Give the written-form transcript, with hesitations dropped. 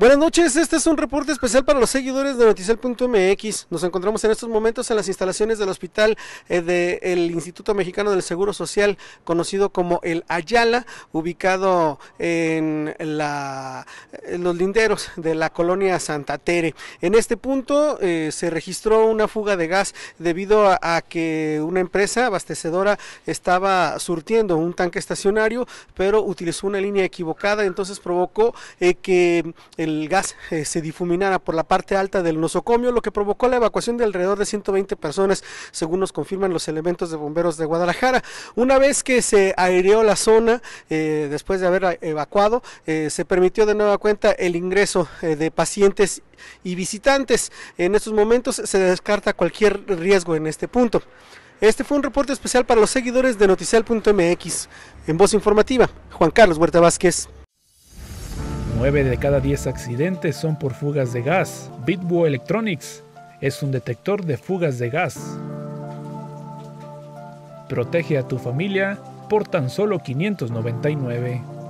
Buenas noches, este es un reporte especial para los seguidores de Noticel.mx. Nos encontramos en estos momentos en las instalaciones del hospital del Instituto Mexicano del Seguro Social, conocido como el Ayala, ubicado en los linderos de la colonia Santa Tere. En este punto se registró una fuga de gas debido a que una empresa abastecedora estaba surtiendo un tanque estacionario, pero utilizó una línea equivocada, entonces provocó que el gas se difuminara por la parte alta del nosocomio, lo que provocó la evacuación de alrededor de 120 personas, según nos confirman los elementos de bomberos de Guadalajara. Una vez que se aireó la zona, después de haber evacuado, se permitió de nueva cuenta el ingreso de pacientes y visitantes. En estos momentos se descarta cualquier riesgo en este punto. Este fue un reporte especial para los seguidores de Noticel.mx. En voz informativa, Juan Carlos Huerta Vázquez. 9 de cada 10 accidentes son por fugas de gas. Bitbo Electronics es un detector de fugas de gas. Protege a tu familia por tan solo $599.